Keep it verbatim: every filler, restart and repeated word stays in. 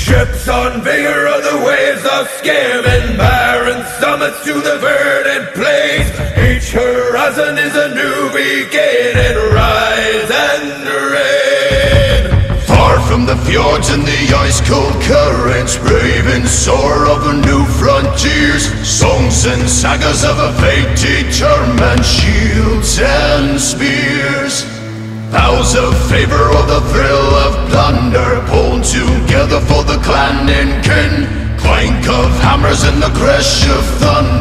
Ships on vigor of the waves of skimming, barren summits to the verdant plains. Each horizon is a new beginning, rise and reign. Far from the fjords and the ice-cold currents, brave and soar over new frontiers, songs and sagas of a fate determined, shields and spears. Vows of favor or the thrill of plunder, pulled together for the clan and kin. Clank of hammers and the crash of thunder.